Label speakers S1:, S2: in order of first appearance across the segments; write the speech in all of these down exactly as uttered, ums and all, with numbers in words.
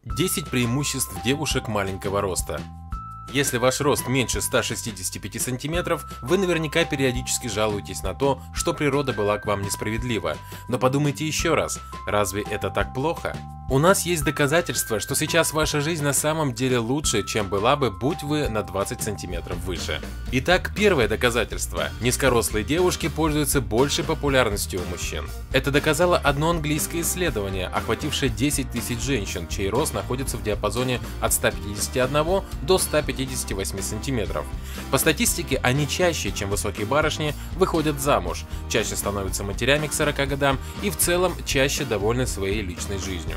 S1: десять преимуществ девушек маленького роста. Если ваш рост меньше ста шестидесяти пяти сантиметров, вы наверняка периодически жалуетесь на то, что природа была к вам несправедлива. Но подумайте еще раз, разве это так плохо? У нас есть доказательства, что сейчас ваша жизнь на самом деле лучше, чем была бы, будь вы на двадцать сантиметров выше. Итак, первое доказательство. Низкорослые девушки пользуются большей популярностью у мужчин. Это доказало одно английское исследование, охватившее десять тысяч женщин, чей рост находится в диапазоне от ста пятидесяти одного до ста пятидесяти восьми сантиметров. По статистике, они чаще, чем высокие барышни, выходят замуж, чаще становятся матерями к сорока годам и в целом чаще довольны своей личной жизнью.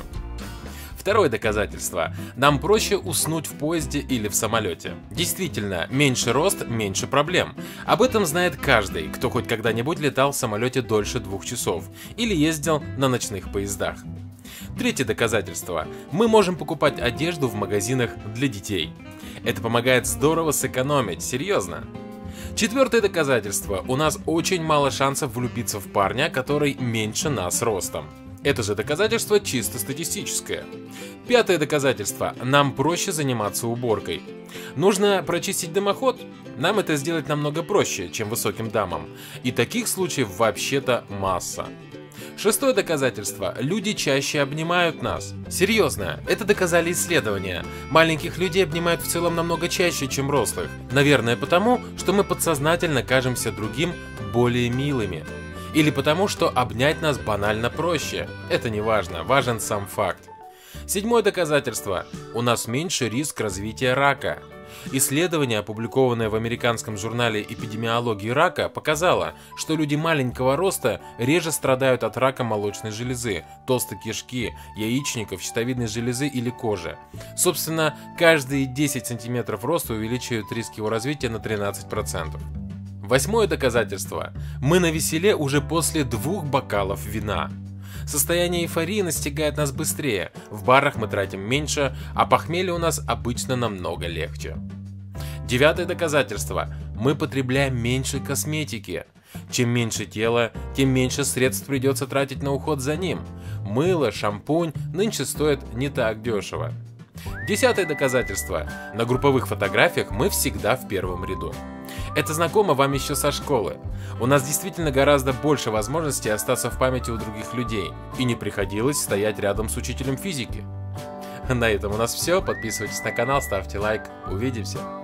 S1: Второе доказательство. Нам проще уснуть в поезде или в самолете. Действительно, меньше рост, меньше проблем. Об этом знает каждый, кто хоть когда-нибудь летал в самолете дольше двух часов или ездил на ночных поездах. Третье доказательство. Мы можем покупать одежду в магазинах для детей. Это помогает здорово сэкономить, серьезно. Четвертое доказательство. У нас очень мало шансов влюбиться в парня, который меньше нас ростом. Это же доказательство чисто статистическое. Пятое доказательство. Нам проще заниматься уборкой. Нужно прочистить дымоход? Нам это сделать намного проще, чем высоким дамам. И таких случаев вообще-то масса. Шестое доказательство. Люди чаще обнимают нас. Серьезно, это доказали исследования. Маленьких людей обнимают в целом намного чаще, чем рослых. Наверное, потому, что мы подсознательно кажемся другим более милыми. Или потому, что обнять нас банально проще. Это не важно, важен сам факт. Седьмое доказательство. У нас меньше риск развития рака. Исследование, опубликованное в американском журнале эпидемиологии рака, показало, что люди маленького роста реже страдают от рака молочной железы, толстой кишки, яичников, щитовидной железы или кожи. Собственно, каждые десять сантиметров роста увеличивают риск его развития на тринадцать процентов. Восьмое доказательство. Мы навеселе уже после двух бокалов вина. Состояние эйфории настигает нас быстрее, в барах мы тратим меньше, а похмелье у нас обычно намного легче. Девятое доказательство. Мы потребляем меньше косметики. Чем меньше тела, тем меньше средств придется тратить на уход за ним. Мыло, шампунь нынче стоят не так дешево. Десятое доказательство. На групповых фотографиях мы всегда в первом ряду. Это знакомо вам еще со школы. У нас действительно гораздо больше возможностей остаться в памяти у других людей, и не приходилось стоять рядом с учителем физики. На этом у нас все. Подписывайтесь на канал, ставьте лайк. Увидимся!